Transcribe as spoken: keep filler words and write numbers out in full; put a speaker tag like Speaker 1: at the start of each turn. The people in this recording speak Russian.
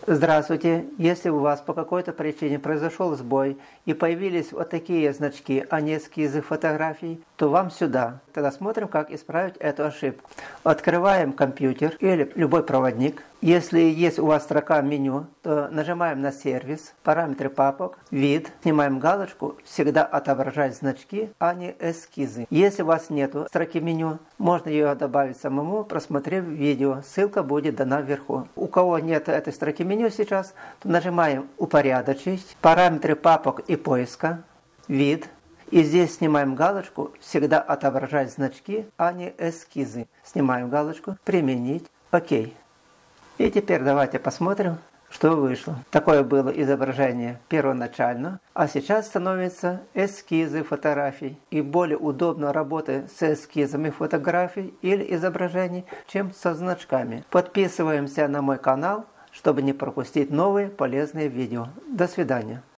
Speaker 1: Здравствуйте! Если у вас по какой-то причине произошел сбой и появились вот такие значки, а не эскизы фотографий, то вам сюда. Тогда смотрим, как исправить эту ошибку. Открываем компьютер или любой проводник. Если есть у вас строка меню, то нажимаем на сервис, параметры папок, вид, снимаем галочку «Всегда отображать значки, а не эскизы». Если у вас нету строки меню, можно ее добавить самому, просмотрев видео. Ссылка будет дана вверху. У кого нет этой строки меню сейчас, то нажимаем «Упорядочить», параметры папок и поиска, вид. И здесь снимаем галочку «Всегда отображать значки, а не эскизы». Снимаем галочку «Применить». Окей. И теперь давайте посмотрим, что вышло. Такое было изображение первоначально, а сейчас становятся эскизы фотографий. И более удобно работать с эскизами фотографий или изображений, чем со значками. Подписываемся на мой канал, чтобы не пропустить новые полезные видео. До свидания.